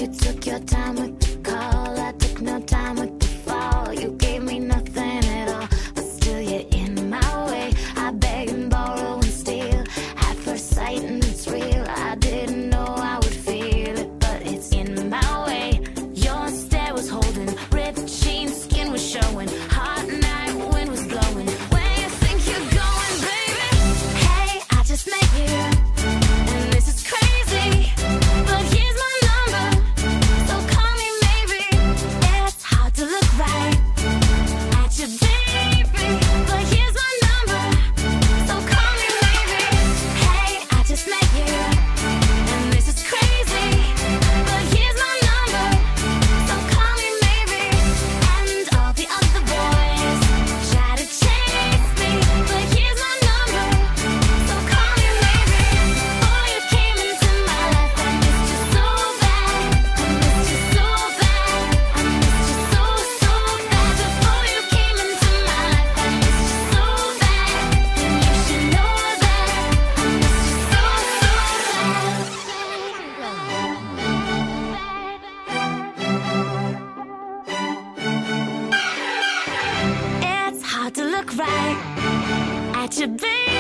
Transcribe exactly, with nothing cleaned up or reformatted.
You took your time with the call, I took no time with the fall. You gave me nothing at all, but still you're in my way. I beg and borrow and steal at first sight, and it's real. I didn't know I would feel it, but it's in my way. Your stare was holding, ripped jeans, skin was showing, hot night wind was blowing. Where you think you're going, baby? Hey, I just met you, and this is crazy, but here's my number, so call me maybe. It's hard to look right at you, baby, but here's my number, so call me maybe. Hey, I just met you, and this is crazy, but here's my number, so call me maybe. And all the other boys try to chase me, but here's my number, so call me maybe. Before you came into my life, I missed you so bad. I missed you so bad. I missed you so, so bad. Before you came into my life, I missed you so bad. And you should know that I missed you so, so bad. It's hard to look right at you, baby.